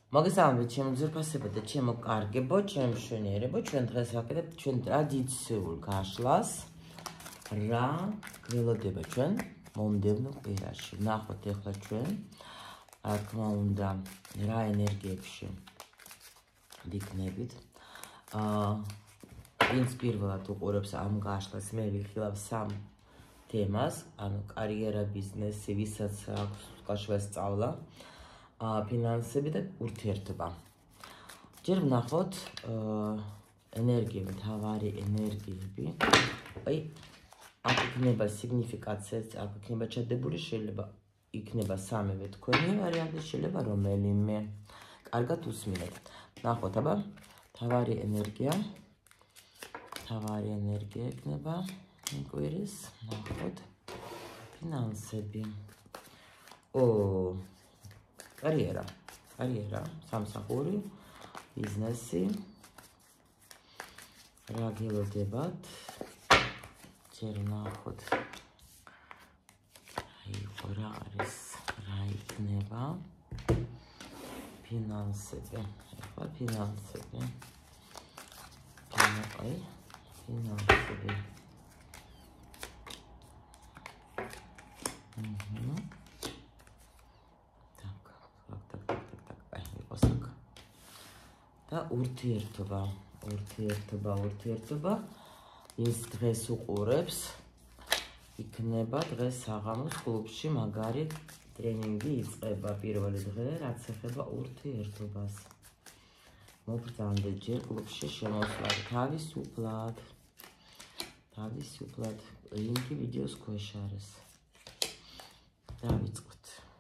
მოგესალმებით ჩემო ძვირფასებო და ჩემო კარგებო, ჩემ მშვენიერებო, ჩვენ დღეს ვაკეთებთ ჩვენ ტრადიციულ გაშლას. რა გველოდება ჩვენ მომდევნო კვირაში. ნახოთ ახლა ჩვენ, რა თქმა უნდა, რა ენერგიებში ვიქნებით. ვინც პირველად უყურებს ამ გაშლას, მე ვიხილავ სამ თემას, ანუ კარიერა, ბიზნესი, ვისაც აქვს გაშლა სწავლა. ფინანსები და ურთიერთობა. ჯერ ვნახოთ ენერგიები, მთავარი ენერგიები. აი, აქ იქნება სიგნიფიკაციაც, აქ იქნება ჩადებული, შეიძლება იქნება სამივე თქვენი ვარიანტი, შეიძლება რომელიმე. კარგად უსმინეთ. ვნახოთ, აბა, მთავარი ენერგია იქნება კვირის, ვნახოთ ფინანსები. კარიერა, სამსახური, ბიზნესი, რა გელოდებათ, ჯერ ვნახოთ, რა არის, რა იქნება, ფინანსები, ახლა ფინანსები. და ურთიერთობა, ის დღეს უყურებს, იქნება დღეს საღამოს კლუბში მაგარი ტრენინგი იწყება პირველი დღე, რაც ეხება ურთიერთობას. მოგრძანდეთ ჯერ კლუბში შემოსვლად, თავისუფლად, ლინკი ვიდეოს ქვეშ არის. დავიწყოთ.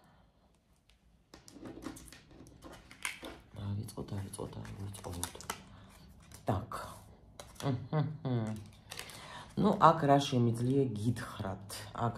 Так. Ну, აქ რა შემიძლია გითხრათ?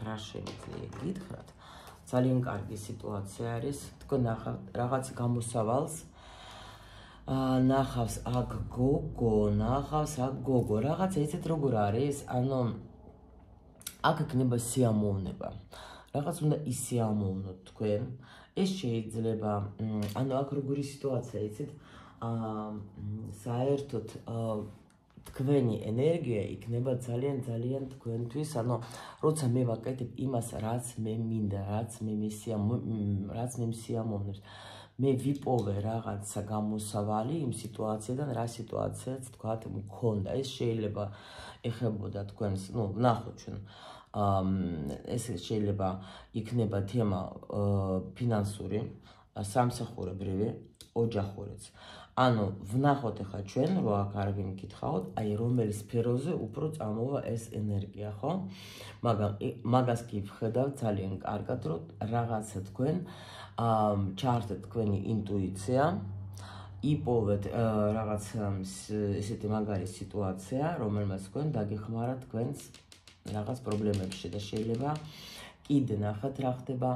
ძალიან კარგი სიტუაცია არის. თქვენ რაღაც გამოსავალს ნახავს აქ გოგო, რაღაცა იცით როგორ არის? ანუ აქ იქნება სიამოვნება. რაღაც უნდა ისიამოვნოთ თქვენ. ეს შეიძლება, ანუ აქ როგორი სიტუაცია იცით? საერთოდ თქვენი ენერგია იქნება ძალიან თქვენთვის, ანუ როცა მე ვაკეთებ იმას, რაც მე მინდა, რაც მე მსიამოვნებს, მე ვიპოვე რაღაცა გამოსავალი იმ სიტუაციიდან, რა სიტუაციაც თქვათ მქონდა. ეს შეიძლება ეხებოდა თქვენს, ვნახოთ ჩვენ. ეს შეიძლება იქნება თემა ფინანსური, სამსახურებრივი, ოჯახურიც. ანუ ვნახოთ ახლა ჩვენ, რო აქ არ ვიმკითხავთ, აი რომელი სფეროზე უფრო წამოვა ეს ენერგია, ხო? მაგრამ მაგას კი ვხედავთ ძალიან კარგად, რომ რაღაცა თქვენ ჩაართეთ თქვენი ინტუიცია, იპოვეთ რაღაც ესეთი მაგარი სიტუაცია, რომელმაც თქვენ დაგეხმარათ თქვენს რაღაც პრობლემებში და შეიძლება კიდე ნახეთ რა ხდება.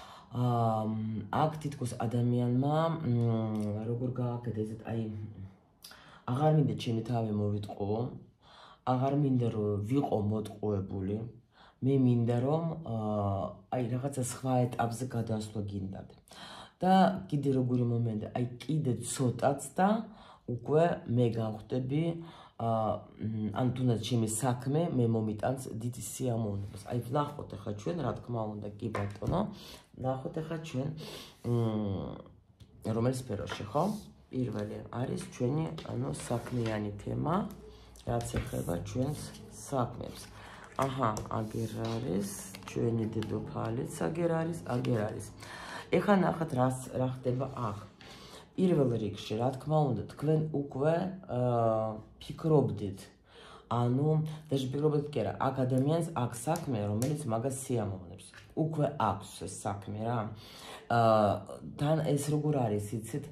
აქ თითქოს ადამიანმა როგორ გააკეთა ესეთ აი აღარ მინდა ჩემი თავი მოვიტყო, აღარ მინდა რომ ვიყო მოტყუებული, მე მინდა რომ აი რაღაცა სხვა ეტაპზე გადასვლა გინდათ. და კიდე როგორი მომენტი, აი კიდე ცოტაც და უკვე მე გავხდები ან თუნდაც ჩემი საქმე მე მომიტანს დიდი სიამოვნებას. აი ვნახოთ ახლა ჩვენ, რა თქმა უნდა, კი ბატონო, ვნახოთ ახლა ჩვენ რომელ სფეროში, ხო? პირველი არის ჩვენი, ანუ საქმიანი თემა, რაც ეხება ჩვენს საქმებს. აგერ არის, ჩვენი დედოფალიც აგერ არის. ეხლა ნახეთ რა ხდება აქ. პირველ რიგში, რა თქმა უნდა, თქვენ უკვე ფიქრობდით, ანუ დაჟფიქრობდით კი არა, აქ ადამიანს აქ საქმე, რომელიც მაგას სიამოვნებს. უკვე აქვს ეს საქმე რა. თან ეს როგორ არის, იცით?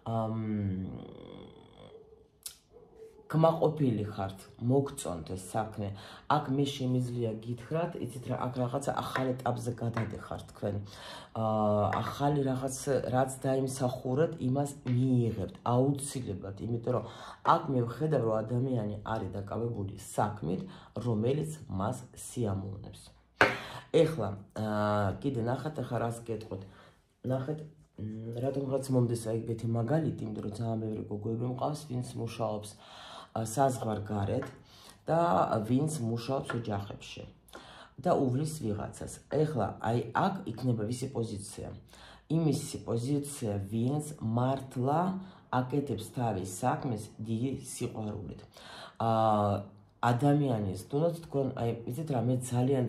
კმაყოფილი ხართ, მოგწონთ ეს საქმე. აქ მე შემიძლია გითხრათ, იცით რა, აქ რაღაცა ახალ ეტაპზე გადადეხართ თქვენ. ახალი რაღაც რაც დაიმსახურეთ, იმას მიიღებთ აუცილებლად, იმიტომ რომ აქ მე ვხედავ, რომ ადამიანი არის დაკავებული საქმით, რომელიც მას სიამოვნებს. ეხლა კიდე ნახეთ, ახლა რას გეტყვით. ნახეთ, რატომღაც მომდეს ეგეთი მაგალითი, იმიტომ რომ ძალიან ბევრი გოგოები მყავს, ვინც მუშაობს საზღვარგარეთ და ვინც მუშაობს ოჯახებში და უვლის ვიღაცას. ეხლა აი აქ იქნება ვისი პოზიცია? იმისი პოზიცია, ვინც მართლა აკეთებს თავის საქმეს დიდი სიყვარულით. ადამიანის, თუნდაც თქვენ, აი, იცით რა, მე ძალიან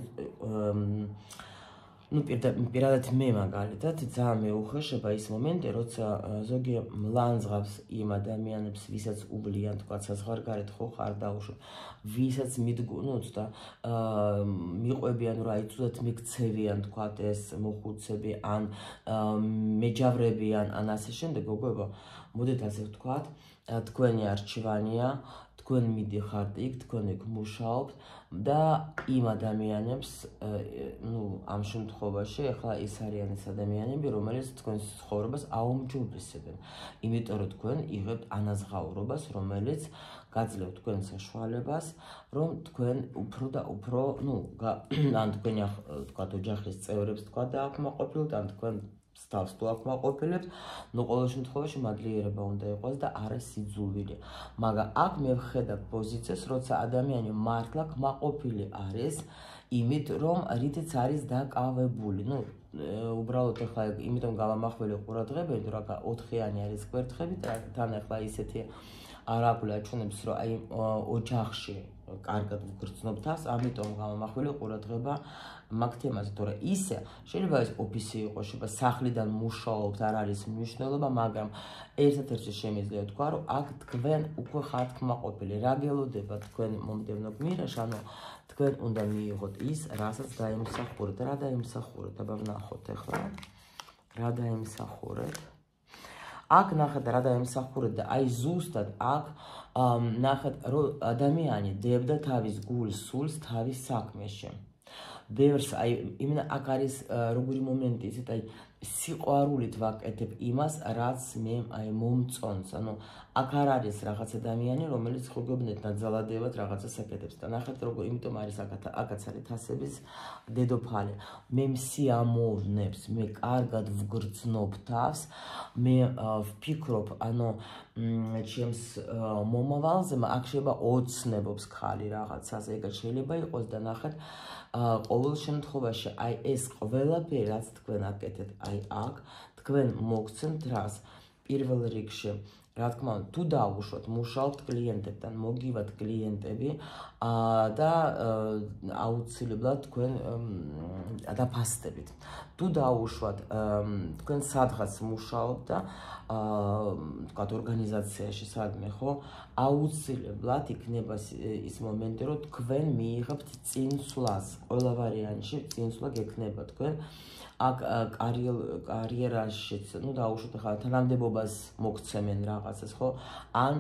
პირადად მე მაგალითად ძალიან მეუხეშება ის მომენტი, როცა ზოგი მლანძღავს იმ ადამიანებს, ვისაც უბლიან, თქვა საზღვარგარეთ ხო ხარ დაუშვათ, ვისაც ცუდა მიყვებიან, რომ აი ცუდად მიქცევიან, თქვა ეს მოხუცები ან მეჯავრებიან, ან ასე შემდეგ, გოგოებო, მოდით ასე ვთქვათ, თქვენი არჩევანია, თქვენ მიდიხართ იქ, თქვენ იქ მუშაობთ და იმ ადამიანებს, ამ შემთხვევაში, ახლა ეს არიან ეს ადამიანები, რომელიც თქვენს ცხოვრებას აუმჯობესებენ. იმიტომ რომ თქვენ იღებთ ანაზღაურობას, რომელიც გაძლევთ თქვენ საშუალებას, რომ თქვენ უფრო და უფრო, ან თქვენი თქვათ ოჯახის წევრებს თქვათ დააკმაყოფილოთ, ან თქვენ თავს თუ აკმაყოფილებთ, ყოველ შემთხვევაში მადლიერება უნდა იყოს და არა სიძულვილი. მაგრამ აქ მე ვხედავ პოზიციას, როცა ადამიანი მართლა კმაყოფილი არის იმით, რომ რითიც არის დაკავებული. უბრალოდ ახლა იმიტომ გავამახვილე ყურადღებით, რომ 4-იანი არის კვერთხები, თან ახლა ისეთი არ აგვაჩვენებს, რომ აი ოჯახში კარგად ვგრძნობ თავს, ამიტომ გავამახვილე ყურადღება მაგ თემაზე, თორე ისე შეიძლება ეს ოფისი იყოს, შეიძლება სახლიდან მუშაობთ, არ არის მნიშვნელობა, მაგრამ ერთადერთი შემიძლია თქვა, რომ აქ თქვენ უკვე ხართ კმაყოფილი. რა გელოდება თქვენ მომდევნო გმირაში, ანუ თქვენ უნდა მიიღოთ ის, რასაც დაიმსახურეთ. რა დაიმსახურეთ? აბა ვნახოთ ახლა. რა დაიმსახურეთ? აქ ნახეთ რა დაიმსახურეთ და აი ზუსტად აქ ნახეთ რომ ადამიანი დებდა თავის გულს, სულს თავის საქმეში. ბევრს აი იმენა აქ არის როგორი მომენტი, ისეთ აი სიყვარულით ვაკეთებ იმას, რაც მე აი მომწონს. ანუ აქ არ არის რაღაც ადამიანი, რომელიც ხუგებნეთ ნაძალადევად რაღაცას აკეთებს და ნახეთ როგორ, იმიტომ არის აქაც არის თასების დედოფალი. მე მსიამოვნებს, მე კარგად ვგრძნობ თავს, მე ვფიქრობ, ანუ ჩემს მომავალზე, აქ შეიძლება ოცნებობს ხალი რაღაცას, ეგრე შეიძლება იყოს და ნახეთ ყოველ შემთხვევაში აი ეს ყველაფერი რაც თქვენ აკეთეთ აი აქ თქვენ მოგცემთ რას პირველ რიგში რა თქმა უნდა თუ დაუშვათ მუშაობთ კლიენტებთან მოგივათ კლიენტები და აუცილებლად თქვენ დაფასდებით თუ დაუშვათ თქვენ სადღაც მუშაობთ და თქვათ ორგანიზაციაში სადმე ხო აუცილებლად იქნება ის მომენტი რომ თქვენ მიიღებთ წინსვლას ყველა ვარიანტში წინსვლა გექნება თქვენ აქ კარიერაშიც ნუ დაუშვათ ახლა თანამდებობას მოგცემენ რაღაცას ხო ან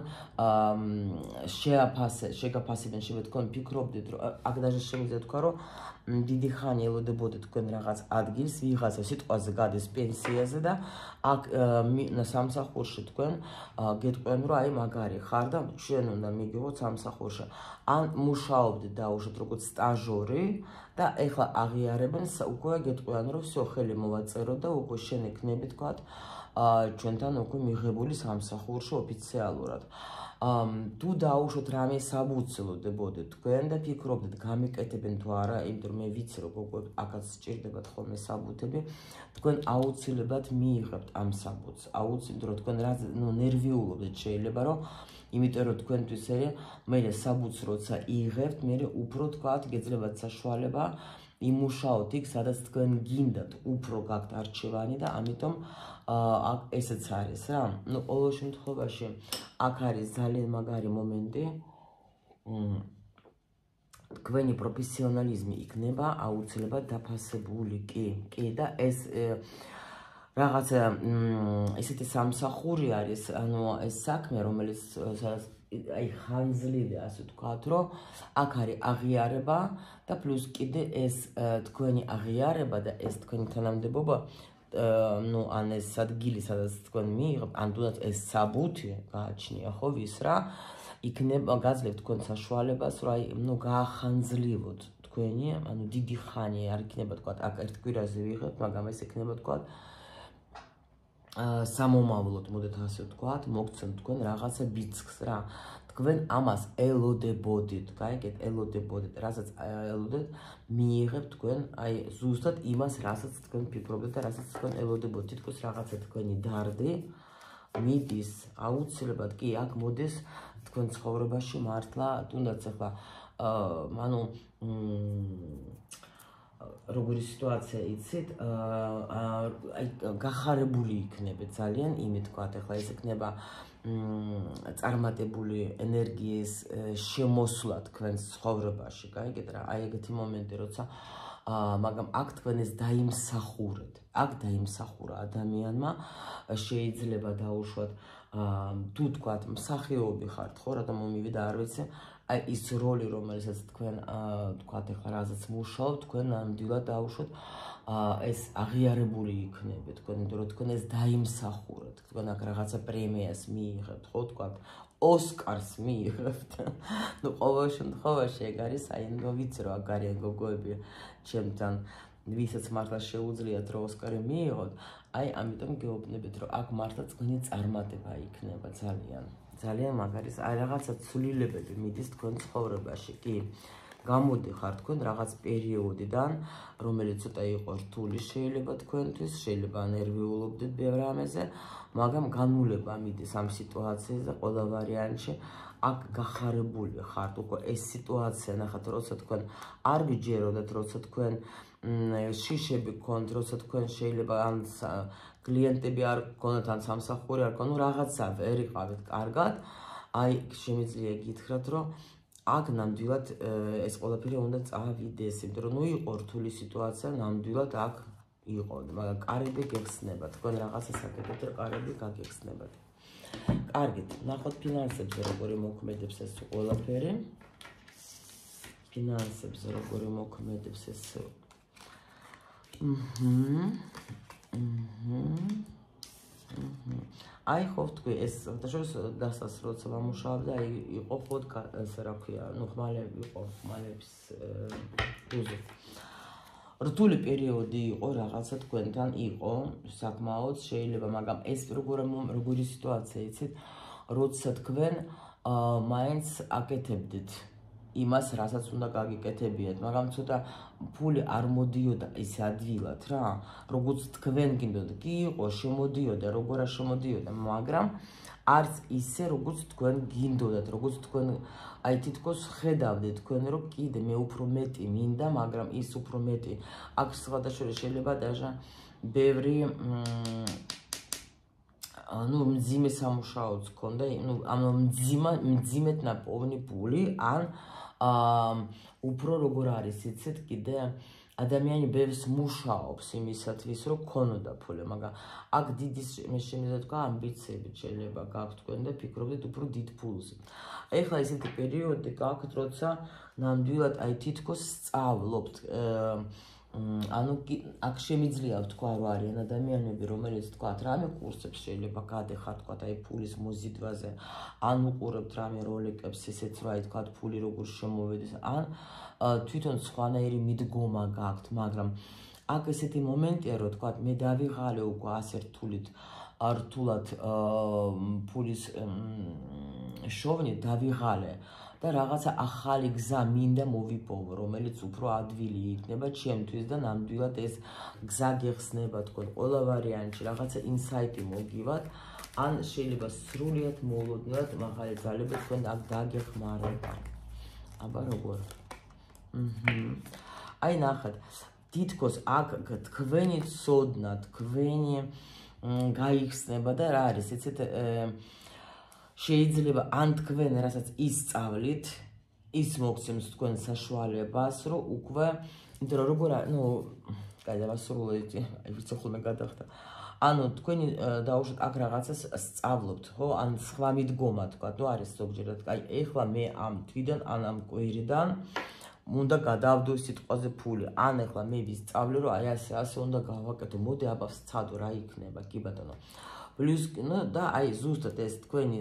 შეგაფასებენ შეიძლება თქვენ ფიქრობდით რომ აქ даже შემიძლია თქვა რომ დიდი ხანი ელოდებოდეთ თქვენ რაღაც ადგილს ვიღაცა სიტყვაზე გადის პენსიაზე და აქ სამსახურში თქვენ გეტყვიან რომ აი მაგარი ხარ და შენ უნდა მიგიღოთ სამსახურში ან მუშაობდით დაუშვათ როგორც სტაჟორი და ეხლა აღიარებენ უკვე გეტყვიან რომ всё ხელი მოვაწერო და უკვე შენ ეკნები თქვათ ჩვენთან უკვე მიღებული სამსახურში ოფიციალურად თუ დაუშვათ რამე საბუცლოდებოდეთ თქვენ და ფიქრობდით გამიკეთებენ თუ არა იმიტომ რომ მე ვიცი რომ გოგოებს აქაც სჭირდებათ ხოლმე საბუთები თქვენ აუცილებლად მიიღებთ ამ საბუთს აუცილებლად რომ თქვენ რა ნერვიულობდეთ შეიძლება რომ იმიტომ რომ თქვენთვის მე საბუთს როცა იღებთ მე უფრო თქვათ გეძლებათ საშუალება იმუშაოთ იქ სადაც თქვენ გინდათ უფრო გაქვთ არჩევანი და ამიტომ აქ ესეც არის რა ნუ ყოველ შემთხვევაში აქ არის ძალიან მაგარი მომენტი თქვენი პროფესიონალიზმი იქნება აუცილებლად დაფასებული კი და ეს რაღაცა ესეთი სამსახური არის ანუ ეს საქმე რომელიც აი ხანძლივი ასე ვთქვათ რომ აქ არის აღიარება და პლუს კიდე ეს თქვენი აღიარება და ეს თქვენი თანამდებობა ну ან ეს ადგილი სადაც თქვენ მიიღებთ ან თუნდაც ეს საბუთი გააჩნია ხო ვის რა იქნება გაძლევთ თქვენ საშუალებას რომ აი ну გაახანძლივოთ თქვენი ანუ დიდი ხანი არ იქნება თქვა აქ ერთ კვირაზე ვიღებთ მაგრამ ეს იქნება თქვა სამომავლოდ მოდით ასე ვთქვათ, მოგცემთ თქვენ რაღაცა ბიძგს რა. თქვენ ამას ელოდებოდით, გაიგეთ, ელოდებოდით, რასაც ელოდეთ, მიიღებთ თქვენ აი ზუსტად იმას, რასაც თქვენ ფიქრობთ და რასაც თქვენ ელოდებოდით, თითქოს რაღაცა თქვენი დარდი მიდის, აუცილებლად კი აქ მოდის თქვენ ცხოვრებაში მართლა, თუნდაც ახლა ანუ როგორი სიტუაცია იცით, აი გახარებული იქნებით ძალიან, იმით ვთქვათ, ახლა ეს იქნება წარმატებული ენერგიის შემოსვლა თქვენს ცხოვრებაში, გაიგეთ რა, აი ეგეთი მომენტი, როცა მაგრამ აქ თქვენ ეს დაიმსახურეთ, აქ დაიმსახურა ადამიანმა, შეიძლება დაუშვათ თუ თქვათ მსახიობი ხართ, ხო, რა და მომივიდა, არ ვიცი, აი ის როლი, რომელსაც თქვენ თქვათ ახლა რაზეც მუშაობთ, თქვენ ნამდვილად დაუშვათ ეს აღიარებული იქნებით, თქვენ იმიტომ რომ თქვენ ეს დაიმსახურეთ, თქვენ აქ რაღაცა პრემიას მიიღებთ, ხო, თქვათ ოსკარს მიიღებთ. ნუ ყოველ შემთხვევაში ეგ არის, აი ნუ ვიცი რომ აქ არიან გოგოები ჩემთან, ვისაც მართლა შეუძლიათ რომ ოსკარი მიიღოთ, აი ამიტომ გეუბნებით რომ აქ მართლა თქვენი წარმატება იქნება ძალიან. ძალიან მაგარის, აი რაღაცა ცვლილებები მიდის თქვენ ცხოვრებაში, კი. გამოდიხარ თქვენ რაღაც პერიოდიდან, რომელიც ცოტა იყო რთული შეიძლება თქვენთვის, შეიძლება ნერვიულობდეთ ბევრ რამეზე, მაგრამ განულება მიდის ამ სიტუაციაზე და ყველა ვარიანტში აქ გახარებული ხართ, უკვე ეს სიტუაცია ნახეთ, როცა თქვენ არ გიჯეროდეთ, როცა თქვენ შიშები გქონთ, როცა თქვენ შეიძლება ან კლიენტები არ გქონდათ, ან სამსახური არ გქონდათ, რაღაცა ვერ იყავით კარგად, აი შემიძლია გითხრათ, რომ აქ ნამდვილად ეს ყველაფერი უნდა წავიდეს, იმიტომ რომ ნუ იყო რთული სიტუაცია, ნამდვილად აქ იყო, მაგრამ კარები გეხსნება, თქვენ რაღაცას აკეთებთ და კარები გაგეხსნებათ. კარგით, ნახოთ ფინანსებზე როგორი მოქმედებს ეს ყველაფერი. ფინანსებზე როგორი მოქმედებს ეს აი ხო ვთქვი, ეს საერთოდ დასას როცა ვამუშავებდა, აი იყო ხოდ ესე რა ქვია, ნუ ხმალები იყო, ხმალების უზო. რთული პერიოდი იყო, რაღაცა თქვენთან იყო, საკმაოდ შეიძლება, მაგრამ ეს როგორი სიტუაცია იცით, როცა თქვენ მაინც აკეთებდით იმას, რასაც უნდა გაგიკეთებიათ, მაგრამ ცოტა ფული არ მოდიოდა ისე ადვილად რა, როგორც თქვენ გინდოდა, კი იყო, შემოდიოდა, როგორ არ შემოდიოდა, მაგრამ არც ისე, როგორც თქვენ გინდოდათ, როგორც თქვენ აი თითქოს ხედავდით თქვენ, რომ კიდე მე უფრო მეტი მინდა, მაგრამ ის უფრო მეტი აქ სხვადასხვა შეიძლება დაჟა ბევრი ну მძიმე სამუშაოც გქონდა, ну ამ მძიმედ ნაპოვნი ფული, ან უფრო როგორ არის, იცით, კიდე ადამიანი ბევრს მუშაობს იმისათვის, რომ გქონოდა ფული, მაგრამ აქ დიდი შემიძლია თქვა ამბიციები შეიძლება გაქვთ თქვენ და ფიქრობთ უფრო დიდ ფულზე. ეხლა ისეთი პერიოდი გაქვთ, როცა ნამდვილად აი თითქოს სწავლობთ, ანუ აქ შემიძლია ვთქვა, რომ არიან ადამიანები, რომელიც თქვათ რამე კურსებს შეიძლება გადეხართ, თქვათ აი ფულის მოზიდვაზე, ან უყურებთ რამე როლიკებს, ესეც რა თქვათ ფული როგორ შემოვედეს, ან თვითონ სხვანაირი მიდგომა გაქვთ, მაგრამ აქ ესეთი მომენტია, რომ თქვათ მე დავიღალე უკვე ასე რთულად ფულის შოვნით დავიღალე და რაღაცა ახალი გზა მინდა მოვიპოვო, რომელიც უფრო ადვილი იქნება ჩემთვის და ნამდვილად ეს გზა გეხსნება თქვენ ყველა ვარიანტში, რაღაცა ინსაიტი მოგივათ, ან შეიძლება სრულიად მოულოდნელად მაღალი ძალები თქვენ აქ დაგეხმარება. აბა როგორ? აი ნახეთ, თითქოს აქ თქვენი ცოდნა, თქვენი გაიხსნება და რა არის, იცით, შეიძლება ან თქვენ რასაც ისწავლით, ის მოგცემს თქვენ საშუალებას, რომ უკვე, იმიტომ რომ როგორ არის, ნუ, გადავასრულოთ, აი ვიცი ხოლმე გადახდა. ანუ თქვენი დაუშვათ აქ რაღაცას სწავლობთ, ხო? ან სხვა მიდგომა თქვა, თუ არის ზოგჯერად, აი ეხლა მე ამ თვიდან, ან ამ კვირიდან უნდა გადავდო სიტყვაზე ფული, ან ეხლა მე ვისწავლე, რომ აი ასე უნდა გავაკეთო, მოდი აბა ვსცადო რა იქნება, კი ბატონო. Plus, და აი ზუსტად ეს თქვენი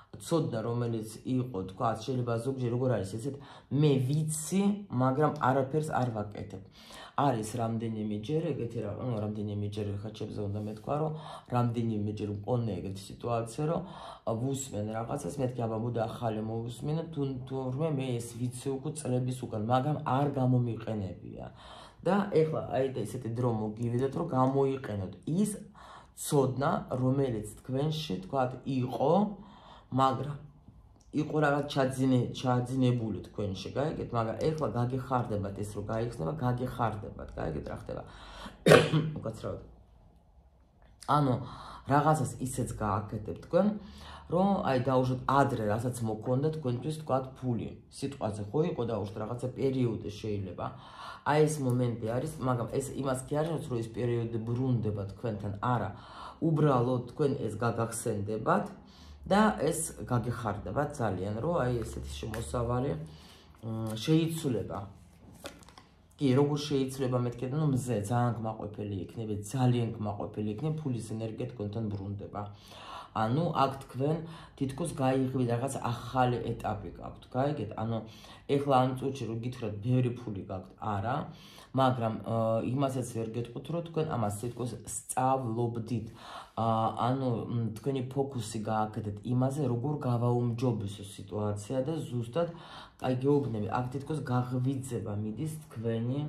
ცოდნა რომელიც იყო თქვა შეიძლება ზოგჯერ როგორ არის ესეთ მე ვიცი მაგრამ არაფერს არ ვაკეთებ არის რამდენიმეჯერ ეგეთი რამდენიმეჯერ ხაჩებზე უნდა მეთქვა რომ რამდენიმეჯერ მყონე ეგეთი სიტუაცია რომ ვუსმენ რაღაცას მეთქი აბა მოდა ახალი მოვუსმინე თურმე მე ეს ვიცი უკვე წლების უკან მაგრამ არ გამომიყენებია და ეხლა აი და ესეთი დრო მოგივიდეთ რომ გამოიყენოთ ის ცოდნა რომელიც თქვენში თქვა იყო მაგრამ იყო რაღაც ჩაძინებული თქვენში, გაიგეთ, მაგრამ ეხლა გაგეხარდებათ ეს რომ გაიხსნება, გაგეხარდებათ, გაიგეთ რა ხდება. უკაცრავად. ანუ რაღაცას ისეც გააკეთებ თქვენ, რომ აი დაუშვათ ადრე რასაც მოგონდა თქვენთვის თქვა ფული. სიტყვაზე ხო იყო დაუშვათ რაღაცა პერიოდი შეიძლება. აი ეს მომენტი არის, მაგრამ ეს იმას კი არ არის, რომ ეს პერიოდი ბრუნდება თქვენთან, არა. უბრალოდ თქვენ ეს გაგახსენდებათ. და ეს გაგეხარდება ძალიან რომ აი ესეთი შემოსავალი შეიცვლება. კი, როგორ შეიცვლება მეთქე და მზე ძალიან გმაყოფილი იქნება, ძალიან გმაყოფილი იქნება, ფულის ენერგია თქვენთან ბრუნდება. ანუ აქ თქვენ თითქოს გაიღვით რაღაც ახალი ეტაპი გაქვთ, გაიგეთ? ანუ ეხლა ამ წუთში რომ გითხრათ ბევრი ფული გაქვთ, არა, მაგრამ იმასაც ვერ გეტყვით რომ თქვენ ამას თითქოს სწავლობდით. ანუ თქვენი ფოკუსი გააკეთეთ იმაზე, როგორ გავაუმჯობესო სიტუაცია და ზუსტად აი გეუბნები, აქ თითქოს გაღვიძება მიდის თქვენი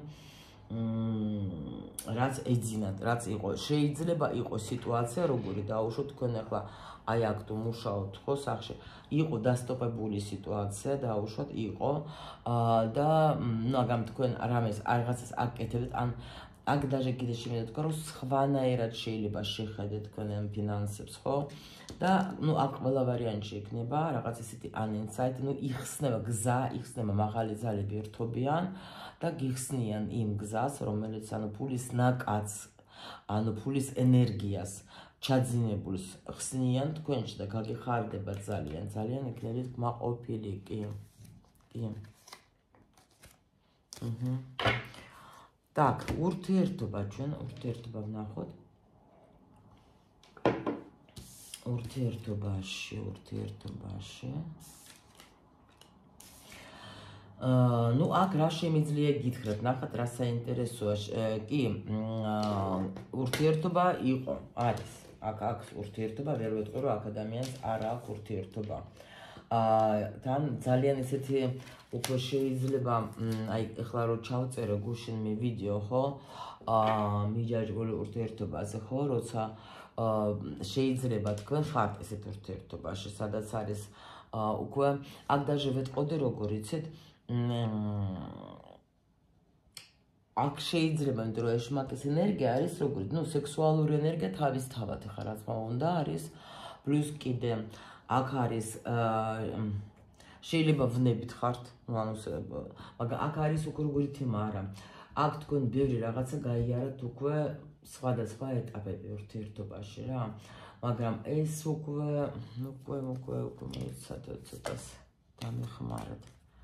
რაც ეძინათ, რაც იყო. შეიძლება იყოს სიტუაცია, როგორი დაუშვოთ თქვენ ახლა აი აქ თუ მუშაობთ ხო სახში, იყო დასტოპებული სიტუაცია, დაუშვოთ იყო და მაგრამ თქვენ რამეს რაღაცას აკეთებთ, ან აქ დაჟე კიდე შემიძლია თქვა რომ სხვანაირად შეიძლება შეხედეთ თქვენ ამ ფინანსებს, ხო? და ნუ აქ ყველა ვარიანტი იქნება, რაღაც ესეთი uninsight, ნუ იხსნება გზა, იხსნება მაღალი ძალები ერთობიან და გიხსნიან იმ გზას, რომელიც ანუ ფულის ნაკადს, ანუ ფულის ენერგიას ჩაძინებულს ხსნიან თქვენში და გაგეხარდება ძალიან, ძალიან იქნებით გმაყოფილი, კი. კი. Так, ურთიერთობა ჩვენ, ურთიერთობა ვნახოთ. ურთიერთობაში. Ну, აქ რა შემიძლია გითხრათ, ნახეთ რა საინტერესოა. კი, ურთიერთობა იყო, არის. აქ ურთიერთობა, ვერ ვეტყვი რომ აქ ადამიანს არ აქვს ურთიერთობა. თან ძალიან ესეთი უკვე შეიძლება აი ეხლა რომ ჩავწერე გუშინ მე ვიდეო, ხო? მიჯაჭვული ურთიერთობაზე, ხო, როცა შეიძლება თქვენ ხართ ესეთ ურთიერთობაში, სადაც არის უკვე აქ დაჟე ვეტყოდი როგორ იცით აქ შეიძლება იმიტომ რომ ეშმაკის ენერგია არის როგორიც, ну, სექსუალური ენერგია თავისთავად ხა რა თქმა უნდა არის, პლუს კიდე აქ არის შეიძლება ვნებით ხართ, ანუ მაგრამ აქ არის უკვე როგორი თემა არა. აქ თქვენ ბევრი რაღაცა გაიარეთ უკვე სხვადასხვა ეტაპები ურთიერთობაში რა, მაგრამ ეს უკვე ცოტას დამეხმარეთ.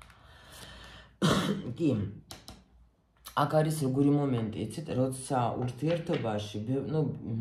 კი, აქ არის როგორი მომენტი, იცით, როცა ურთიერთობაში, ну,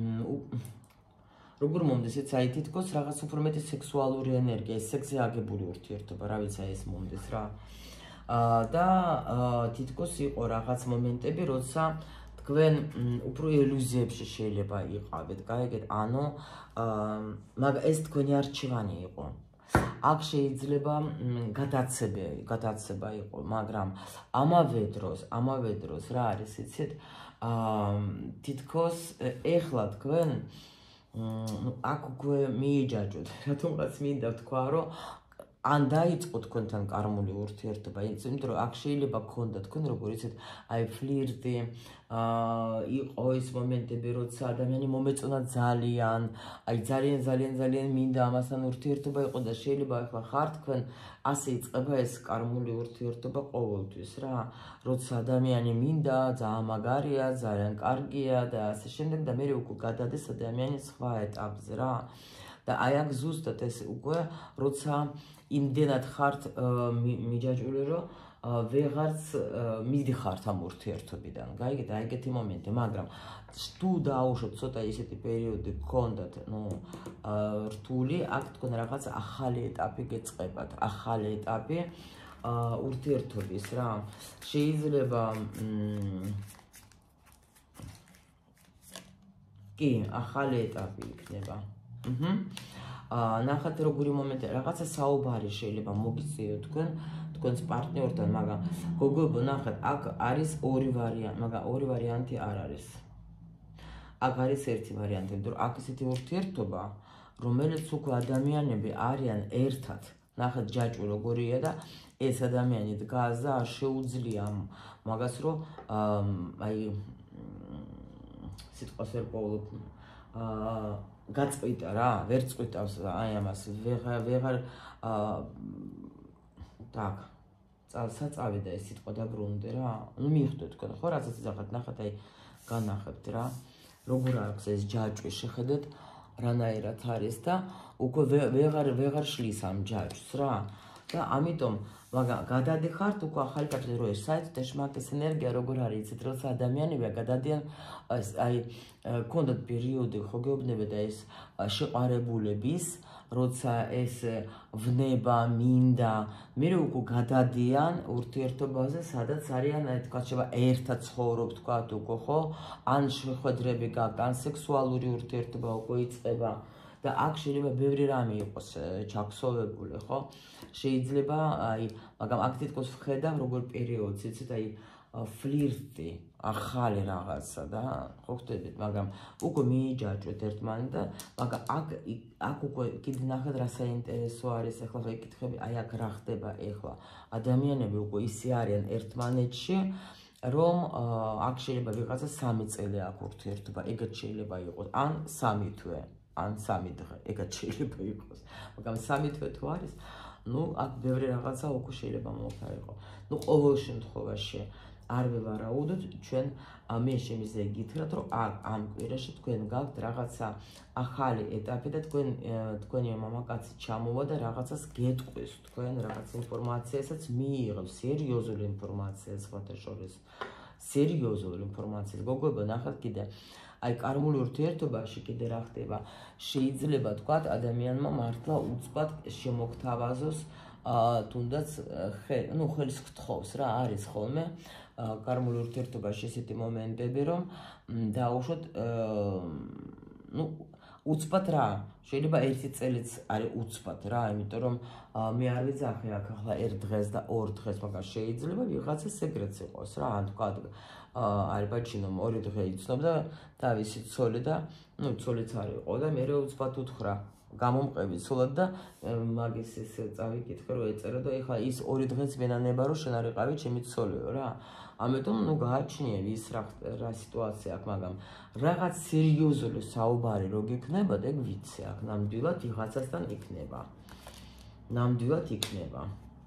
როგორ მომდის, ეს აი თითქოს რაღაც უფრო მეტი სექსუალური ენერგია, სექსზე აგებული ურთიერთობა, რა ვიცი, ეს მომდის რა. და თითქოს იყო რაღაც მომენტები, როცა თქვენ უფრო ილუზიებში შეიძლება იყავით, გაიგეთ, ანუ მაგრამ ეს თქვენი არჩევანი იყო. აქ შეიძლება გადაცება იყო, მაგრამ ამავე დროს რა არის, იცით, თითქოს ეხლა თქვენ აქ უკვე მიიჯაჭვოთ, რატომღაც მინდა ვთქვა, რომ ან დაიწყო თქვენთან კარმული ურთიერთობა, იმიტომ რომ აქ შეიძლება გქონდა თქვენ როგორ იცით, აი ფლირტი, იყო ის მომენტები, როცა ადამიანი მომეწონა ძალიან, აი ძალიან მინდა ამასთან ურთიერთობა იყო და შეიძლება ახლა ხარ თქვენ ასე იწყება ეს კარმული ურთიერთობა ყოველთვის რა, როცა ადამიანი მინდა, ძალიან მაგარია, ძალიან კარგია და ასე შემდეგ და მე უკვე გადადეს ადამიანი სხვა ეტაპზე რა. და აი აქ ზუსტად ეს უკვე როცა იმდენად ხართ მიჯაჭვული, რომ ვეღარც მიდიხართ ამ ურთიერთობიდან, გაიგეთ, აი ეგეთი მომენტი, მაგრამ თუ დაუშვოთ ცოტა ისეთი პერიოდი გქონდათ, ნუ რთული, აქ თქვენ რაღაც ახალი ეტაპი გეწყებათ, ახალი ეტაპი ურთიერთობის რა. შეიძლება კი, ახალი ეტაპი იქნება. ნახეთ როგორი მომენტია, რაღაცა საუბარი შეიძლება მოგიწიოთ თქვენს პარტნიორთან, მაგრამ გოგოებო, ნახეთ, აქ არის ორი ვარიანტი, მაგრამ ორი ვარიანტი არ არის. აქ არის ერთი ვარიანტი, იმიტომ რომ აქ ესეთი ურთიერთობა, რომელიც უკვე ადამიანები არიან ერთად. ნახეთ ჯაჭვი როგორია და ეს ადამიანი დგას და არ შეუძლია მაგას, რომ აი სიტყვას ვერ პოულობ, გაწყვიტა რა, ვერ წყვიტავს აი ამას, ვეღარ так, საწავიდა ეს სიტყვა დაბრუნდე რა. ნუ მიხვდეთ თქვენ ხო, რასაც იზახეთ, ნახეთ აი განახებთ რა. როგორ აქვს ეს ჯაჭვი, შეხედეთ რანაირად არის და უკვე ვეღარ შლის ამ ჯაჭვს რა. და ამიტომ მაგრამ გადადიხართ უკვე ახალი კავშირი რო ეს საერთოდ ეშმაკის ენერგია როგორ არის იცით, როცა ადამიანები გადადიან აი კონდათ პერიოდი ხო გეუბნები და ეს შეყარებულების, როცა ეს ვნება, მინდა, მე უკვე გადადიან ურთიერთობაზე, სადაც არიან აი თქვა შეიძლება ერთად ცხოვრობ თქვა უკვე ხო, ან შეხვედრები გაქვთ, ან სექსუალური ურთიერთობა უკვე იწყება. და აქ შეიძლება ბევრი რამე იყოს ჩაქსოვებული, ხო? შეიძლება აი, მაგრამ აქ თითქოს ვხედავ როგორ პერიოდს, იცით, აი ფლირტი, ახალი რაღაცა და ხო ხდებით, მაგრამ უკვე მიიჯაჭვეთ ერთმანეთ და მაგრამ აქ უკვე კიდე ნახეთ რა საინტერესო არის, ახლა ვეკითხები, აი აქ რა ხდება ახლა. ადამიანები უკვე ისე არიან ერთმანეთში, რომ აქ შეიძლება ვიღაცა 3 წელი აქ ურთიერთობა, ეგეც შეიძლება იყოს, ან 3 თვე. ან 3 დღე, ეგაც შეიძლება იყოს. მაგრამ 3 თვე თუ არის, ნუ აქ ბევრი რაღაცა უკვე შეიძლება მოხარიყო. ნუ ყოველ შემთხვევაში არ ვევარაუდოთ, ჩვენ მე შემიძლია გითხრათ, რომ ამ კვირაში თქვენ გაქვთ რაღაცა ახალი ეტაპი და თქვენი მამაკაცი ჩამოვა და რაღაცას გეტყვის, თქვენ რაღაც ინფორმაციასაც მიიღებს, სერიოზული ინფორმაცია სხვათა შორის. სერიოზული ინფორმაცია. გოგოებო, ნახეთ კიდე აი კარმული ურთიერთობაში კიდე რა ხდება, შეიძლება თქვა ადამიანმა მართლა უცბად შემოგთავაზოს თუნდაც ხელს გთხოვს რა, არის ხოლმე კარმული ურთიერთობაში ესეთი მომენტები, რომ დაუშვოთ უცბად რა, შეიძლება 1 წელიც არის უცბად რა, იმიტომ რომ მე არ ვიძახე აქ ახლა 1 დღეს და 2 დღეს, მაგრამ შეიძლება ვიღაცას ეგრეც იყოს რა, ან თქვა არბაჩინომ 2 დღე იცნობდა თავისი ცოლი და ცოლიც არ იყო და მე უცბად უთხრა გამომყევი ცოლად და მაგის ეს წავიკითხე რომ ეწერა და ეხლა ის 2 დღეც მენანება რომ შენ არ იყავი ჩემი ცოლიო რა. ამიტომ გააჩნია ის რა სიტუაცია აქვს, მაგრამ რაღაც სერიოზული საუბარი რო გიქნება და ეგ ვიცი აქ ნამდვილად ვიღაცასთან იქნება. ნამდვილად იქნება.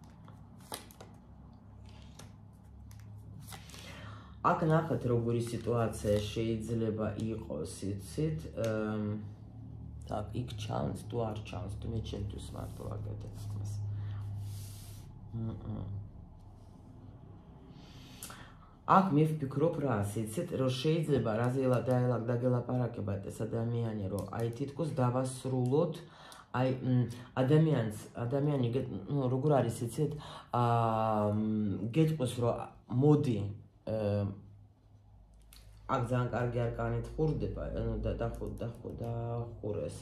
აქ ნახეთ როგორი სიტუაცია შეიძლება იყოს, იცით, так, იქ ჩანს, თუ არ ჩანს, თუ მე ჩემთვის მარტო ვაკეთებ მას. აქ მე ვფიქრობ რას, იცით, რომ შეიძლება რაზელა დაგელაპარაკებათ ეს ადამიანი, რომ აი თითქოს დავასრულოთ, აი ადამიანი როგორ არის, იცით, გეტყვის რომ მოდი აქ ძალიან კარგი არკანით ხურდება, დახურეს.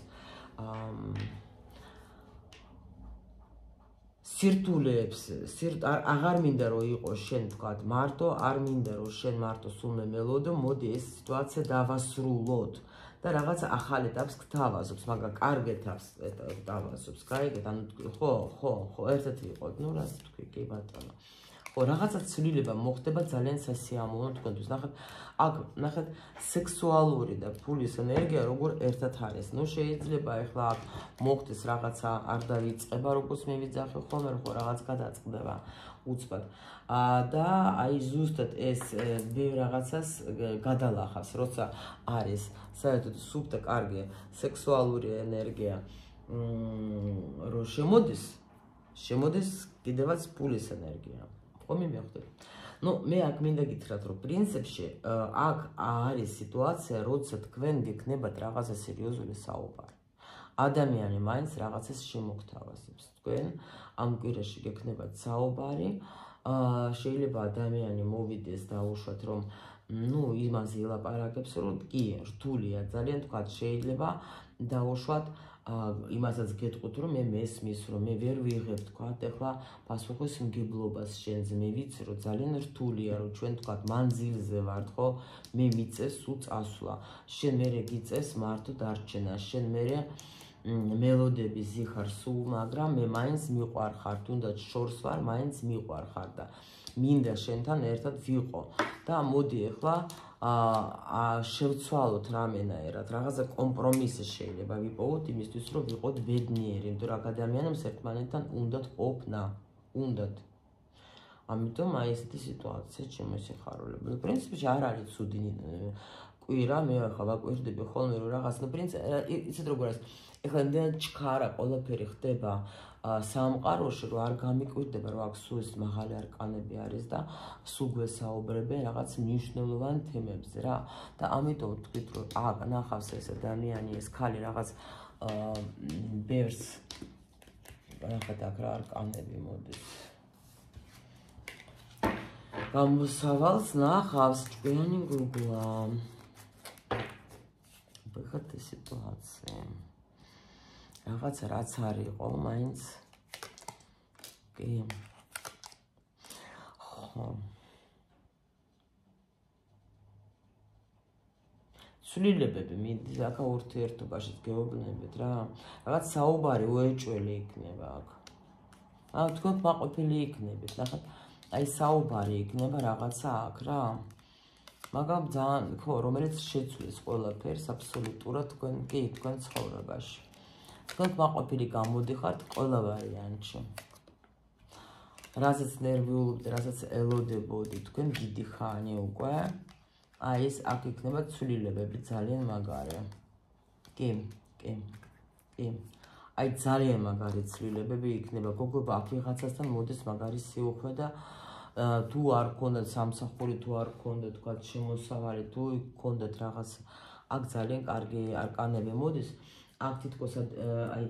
სირთულეებს, აღარ მინდა რომ იყოს შენ თქვათ მარტო, არ მინდა რომ შენ მარტო სულ მემელოდო, მოდი ეს სიტუაცია დავასრულოთ და რაღაც ახალ ეტაპს გთავაზობს, მაგრამ კარგ ეტაპს გთავაზობს, გაიგეთ? ანუ ხო, ერთ-ერთი იყო, ნუ რას თქვი, კი ბატონო. ხო, რაღაცა ცვლილება მოხდება ძალიან სასიამოვნო თქვენთვის. ნახეთ, სექსუალური და ფულის ენერგია როგორ ერთად არის. ნუ შეიძლება ახლა აქ მოხდეს რაღაცა არ დავიწყება, როგორც მე ვიძახე ხოლმე, ხო, რაღაც გადაწყდება უცბად. და აი ზუსტად ეს რაღაცას გადალახავს, როცა არის საერთოდ სუფთა კარგი სექსუალური ენერგია, რომ შემოდის კიდევაც ფულის ენერგია. ხო მიმევხვდები. ნუ მე აქ მინდა გითხრათ, რომ პრინციპში აქ არის სიტუაცია, როცა თქვენ გექნებათ რაღაცა სერიოზული საუბარი. ადამიანი მაინც რაღაცას შემოგთავაზებს. თქვენ ამ კვირაში გექნებათ საუბარი, შეიძლება ადამიანი მოვიდეს დაუშვათ, რომ იმაზე ელაპარაკებს, რომ კი, რთულია ძალიან, თქვათ, შეიძლება დაუშვათ იმასაც გეტყვით, რომ მე მესმის, რომ მე ვერ ვიღებ, თქვათ, ეხლა პასუხის მგებლობას შენზე, მე ვიცი, რომ ძალიან რთულია, რომ ჩვენ, თქვათ, მანძილზე ვართ, ხო? მე მიწეს სულ წასვლა, შენ მერე გიწეს მარტო დარჩენა, შენ მერე მელოდები ზიხარ სულ, მაგრამ მე მაინც მიყვარხარ, თუნდაც შორს ვარ, მაინც მიყვარხარ და მინდა შენთან ერთად ვიყო. და მოდი ეხლა შევცვალოთ რამენაერად, რაღაცა კომპრომისი შეიძლება ვიპოვოთ იმისთვის, რომ ვიყოთ ბედნიერი, იმიტომ რომ ადამიანებს ერთმანეთთან უნდათ ყოფნა, უნდათ. ამიტომ აი ესეთი სიტუაცია შემოსიხარულებული. პრინციპში არ არის ცუდი კვირა, მე ახლა ვაკვირდები ხოლმე რომ რაღაც, იცით როგორ არის, ეხლა იმდენად ჩქარა ყველაფერი ხდება სამყაროში, რომ არ გამიკვირდება, რომ აქ სულ ეს მაღალი არკანები არის და სულ გვესაუბრებენ რაღაც მნიშვნელოვან თემებზე რა. და ამიტომ ვთქვით, რომ აქ ნახავს ეს ადამიანი, ეს ქალი რაღაც ბევრს ნახეთ აქ რა არკანები მოდის. გამოსავალს ნახავს ჭკვიანი გოგოა. ბეხეთ ეს სიტუაცია. რაღაცა რაც არისო, მაინც კი. ხო. ცვლილებები მიდის აქ ურთიერთობაშიც გეუბნებით რა. რაღაც საუბარი უეჭველი იქნება აქ. თქვენ მაყოფილი იქნებით, ნახეთ. აი საუბარი იქნება რაღაცა აქ რა. მაგრამ ძალიან, ხო, რომელიც შეცვლის ყველაფერს აბსოლუტურად თქვენ ცხოვრებაში. თქვენ მაყოფილი გამოდიხართ ყველა ვარიანტში. რასაც ნერვიულობთ, რასაც ელოდებოდი, თქვენ დიდი ხანი უკვე. აი ეს აქ იქნება ცვლილებები ძალიან მაგარი. კი. აი ძალიან მაგარი ცვლილებები იქნება. გოგოება აქ ვიღაცასთან მოდის მაგარი სიუხვე და თუ არ გქონდათ სამსახური, თუ არ გქონდათ, თქვათ, შემოსავალი, თუ გქონდათ რაღაც, აქ ძალიან კარგი არკანები მოდის. აქ თითქოს აი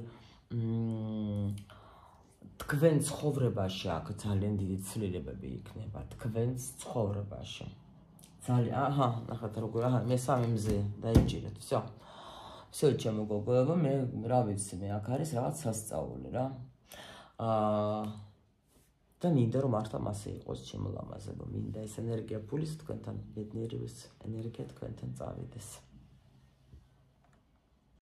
თქვენ ცხოვრებაში აქ ძალიან დიდი ცვლილებები იქნება თქვენ ცხოვრებაში. ძალიან, ნახეთ როგორ, მესამე მზე დაიჭირეთ, всё, ჩემო გოგოებო, მე რა ვიცი, მე აქ არის რაღაც სასწაული რა. და მინდა რომ მართლა მასე იყოს ჩემო ლამაზებო, მინდა ეს ენერგია ფულის თქვენთან, ბედნიერების ენერგია თქვენთან წავიდეს.